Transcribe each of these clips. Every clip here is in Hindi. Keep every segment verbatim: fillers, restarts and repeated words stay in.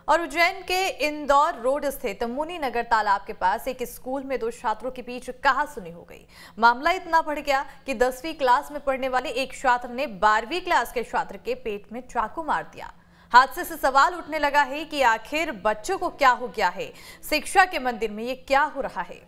और उज्जैन के इंदौर रोड स्थित मुनि नगर तालाब के पास एक स्कूल में दो छात्रों के बीच कहासुनी हो गई। मामला इतना बढ़ गया कि दसवीं क्लास में पढ़ने वाले एक छात्र ने बारहवीं क्लास के छात्र के पेट में चाकू मार दिया। हादसे से सवाल उठने लगा है कि आखिर बच्चों को क्या हो गया है, शिक्षा के मंदिर में ये क्या हो रहा है।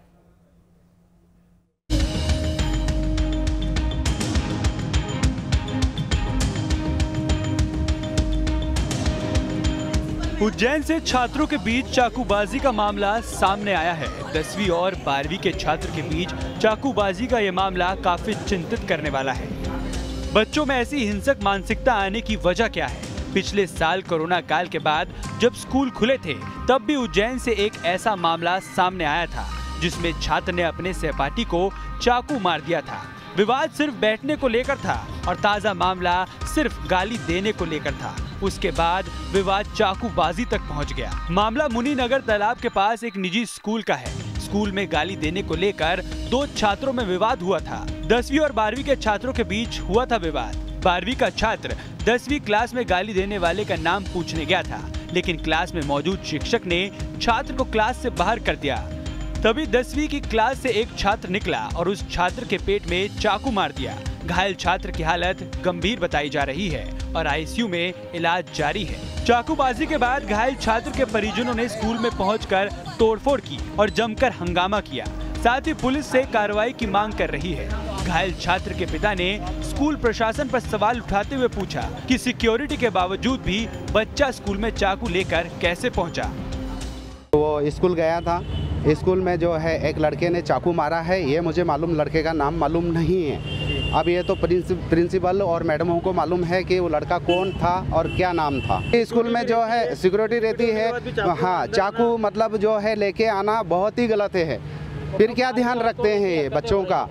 उज्जैन से छात्रों के बीच चाकूबाजी का मामला सामने आया है। दसवीं और बारहवीं के छात्र के बीच चाकूबाजी का ये मामला काफी चिंतित करने वाला है। बच्चों में ऐसी हिंसक मानसिकता आने की वजह क्या है? पिछले साल कोरोना काल के बाद जब स्कूल खुले थे तब भी उज्जैन से एक ऐसा मामला सामने आया था जिसमें छात्र ने अपने सहपाठी को चाकू मार दिया था। विवाद सिर्फ बैठने को लेकर था और ताजा मामला सिर्फ गाली देने को लेकर था। उसके बाद विवाद चाकूबाजी तक पहुंच गया। मामला मुनि नगर तालाब के पास एक निजी स्कूल का है। स्कूल में गाली देने को लेकर दो छात्रों में विवाद हुआ था। दसवीं और बारहवीं के छात्रों के बीच हुआ था विवाद। बारहवीं का छात्र दसवीं क्लास में गाली देने वाले का नाम पूछने गया था, लेकिन क्लास में मौजूद शिक्षक ने छात्र को क्लास से बाहर कर दिया। तभी दसवीं की क्लास से एक छात्र निकला और उस छात्र के पेट में चाकू मार दिया। घायल छात्र की हालत गंभीर बताई जा रही है और आईसीयू में इलाज जारी है। चाकूबाजी के बाद घायल छात्र के परिजनों ने स्कूल में पहुंचकर तोड़फोड़ की और जमकर हंगामा किया। साथ ही पुलिस से कार्रवाई की मांग कर रही है। घायल छात्र के पिता ने स्कूल प्रशासन पर सवाल उठाते हुए पूछा कि सिक्योरिटी के बावजूद भी बच्चा स्कूल में चाकू लेकर कैसे पहुंचा। वो स्कूल गया था, स्कूल में जो है एक लड़के ने चाकू मारा है। ये मुझे मालूम, लड़के का नाम मालूम नहीं है। अब ये तो प्रिंसिपल और मैडमों को मालूम है कि वो लड़का कौन था और क्या नाम था। स्कूल में जो है सिक्योरिटी रहती है, हाँ, चाकू मतलब जो है लेके आना बहुत ही गलत है। फिर क्या ध्यान रखते हैं ये बच्चों का।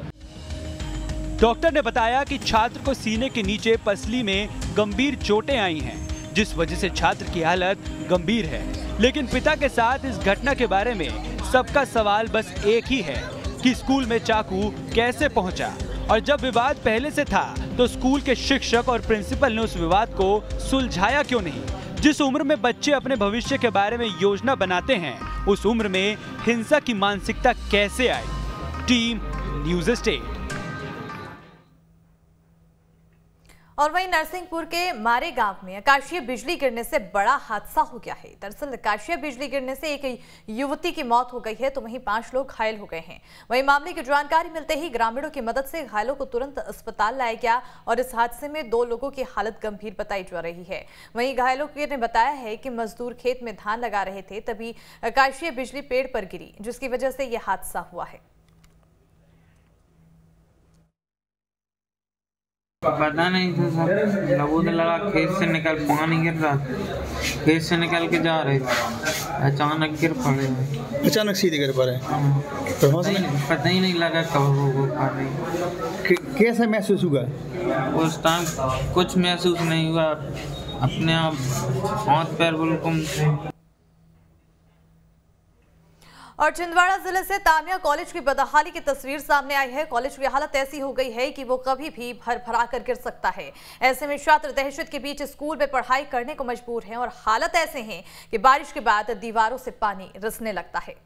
डॉक्टर ने बताया कि छात्र को सीने के नीचे पसली में गंभीर चोटें आई हैं, जिस वजह से छात्र की हालत गंभीर है। लेकिन पिता के साथ इस घटना के बारे में सबका सवाल बस एक ही है कि स्कूल में चाकू कैसे पहुंचा। और जब विवाद पहले से था तो स्कूल के शिक्षक और प्रिंसिपल ने उस विवाद को सुलझाया क्यों नहीं? जिस उम्र में बच्चे अपने भविष्य के बारे में योजना बनाते हैं, उस उम्र में हिंसा की मानसिकता कैसे आई? Team news state. और वहीं नरसिंहपुर के मारे गांव में आकाशीय बिजली गिरने से बड़ा हादसा हो गया है। दरअसल आकाशीय बिजली गिरने से एक युवती की मौत हो गई है तो वहीं पांच लोग घायल हो गए हैं। वहीं मामले की जानकारी मिलते ही ग्रामीणों की मदद से घायलों को तुरंत अस्पताल लाया गया और इस हादसे में दो लोगों की हालत गंभीर बताई जा रही है। वहीं घायलों ने बताया है कि मजदूर खेत में धान लगा रहे थे, तभी आकाशीय बिजली पेड़ पर गिरी, जिसकी वजह से यह हादसा हुआ है। पता नहीं था सर, लगूद लगा खेत से निकल पानी गिर रहा था, खेत से निकल के जा रहे थे, अचानक गिर पड़े। अचानक सीधे गिर पड़े, तो पता ही नहीं लगा कब वो पानी। कैसा महसूस हुआ? उस टाइम कुछ महसूस नहीं हुआ, अपने आप हाथ पैर बिल्कुल। और छिंदवाड़ा जिले से तामिया कॉलेज की बदहाली की तस्वीर सामने आई है। कॉलेज की हालत ऐसी हो गई है कि वो कभी भी भर भरा कर गिर सकता है। ऐसे में छात्र दहशत के बीच स्कूल में पढ़ाई करने को मजबूर हैं और हालत ऐसे हैं कि बारिश के बाद दीवारों से पानी रिसने लगता है।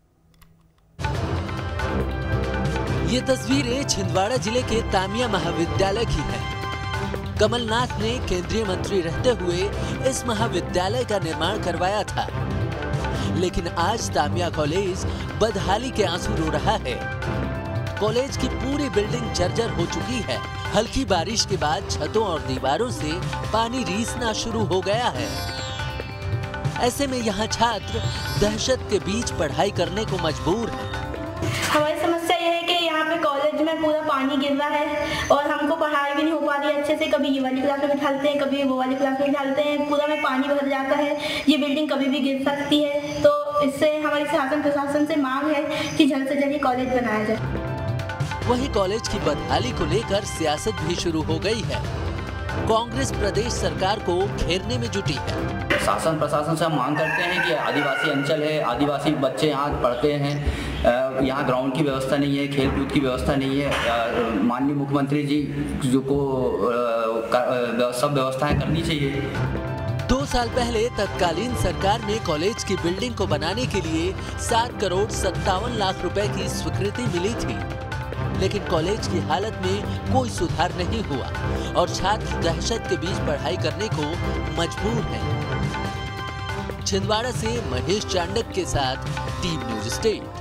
ये तस्वीरें छिंदवाड़ा जिले के तामिया महाविद्यालय की है। कमलनाथ ने केंद्रीय मंत्री रहते हुए इस महाविद्यालय का निर्माण करवाया था, लेकिन आज तामिया कॉलेज बदहाली के आंसू रो रहा है। कॉलेज की पूरी बिल्डिंग जर्जर हो चुकी है। हल्की बारिश के बाद छतों और दीवारों से पानी रीसना शुरू हो गया है। ऐसे में यहाँ छात्र दहशत के बीच पढ़ाई करने को मजबूर हैं। हमारी समस्या यह है कि यहाँ पे कॉलेज में पूरा पानी गिर रहा है और हमको पढ़ाई भी नहीं हो पा रही है अच्छे से। कभी ये वाली क्लास में बिठाते हैं, कभी वो वाली क्लास में बिठाते हैं, पूरा में पानी भर जाता है। ये बिल्डिंग कभी भी गिर सकती है, तो इससे हमारी शासन प्रशासन से मांग है कि जल्द से जल्द ये कॉलेज बनाया जाए। वहीं कॉलेज की बदहाली को लेकर सियासत भी शुरू हो गई है। कांग्रेस प्रदेश सरकार को घेरने में जुटी है। शासन प्रशासन से हम मांग करते हैं कि आदिवासी अंचल है, आदिवासी बच्चे यहाँ पढ़ते हैं, यहाँ ग्राउंड की व्यवस्था नहीं है, खेल कूद की व्यवस्था नहीं है। माननीय मुख्यमंत्री जी जो को सब व्यवस्थाएं करनी चाहिए। दो साल पहले तत्कालीन सरकार में कॉलेज की बिल्डिंग को बनाने के लिए सात करोड़ सत्तावन लाख रुपए की स्वीकृति मिली थी, लेकिन कॉलेज की हालत में कोई सुधार नहीं हुआ और छात्र दहशत के बीच पढ़ाई करने को मजबूर हैं। छिंदवाड़ा से महेश चांडक के साथ टीम न्यूज स्टेट।